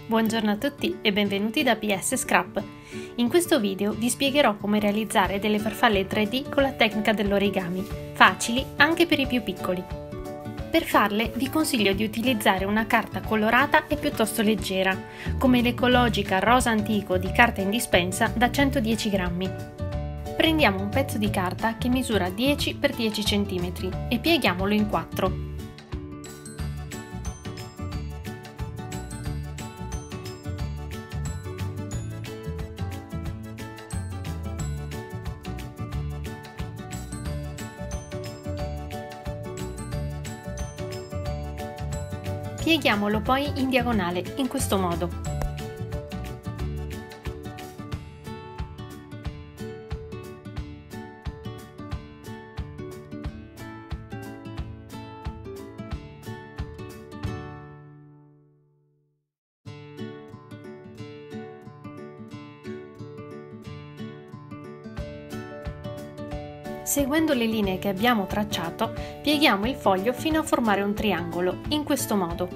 Buongiorno a tutti e benvenuti da PS Scrap. In questo video vi spiegherò come realizzare delle farfalle 3D con la tecnica dell'origami, facili anche per i più piccoli. Per farle vi consiglio di utilizzare una carta colorata e piuttosto leggera, come l'ecologica rosa antico di carta in dispensa da 110 grammi. Prendiamo un pezzo di carta che misura 10 x 10 cm e pieghiamolo in 4. Pieghiamolo poi in diagonale, in questo modo. Seguendo le linee che abbiamo tracciato, pieghiamo il foglio fino a formare un triangolo, in questo modo.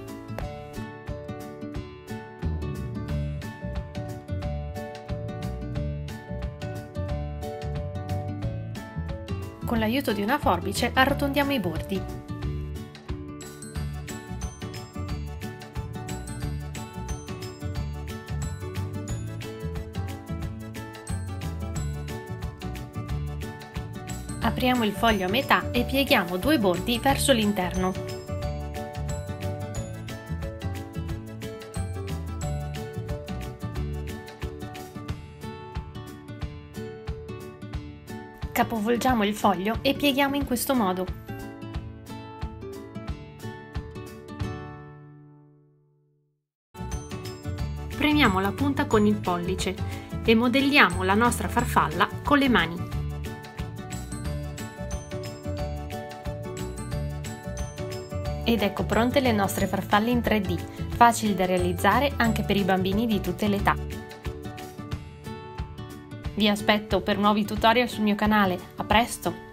Con l'aiuto di una forbice arrotondiamo i bordi. Apriamo il foglio a metà e pieghiamo due bordi verso l'interno. Capovolgiamo il foglio e pieghiamo in questo modo. Premiamo la punta con il pollice e modelliamo la nostra farfalla con le mani. Ed ecco pronte le nostre farfalle in 3D, facili da realizzare anche per i bambini di tutte le età. Vi aspetto per nuovi tutorial sul mio canale, a presto!